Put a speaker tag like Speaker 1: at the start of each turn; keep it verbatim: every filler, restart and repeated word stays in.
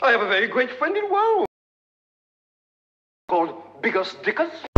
Speaker 1: I have a very great friend in Rome called Biggus Dickus.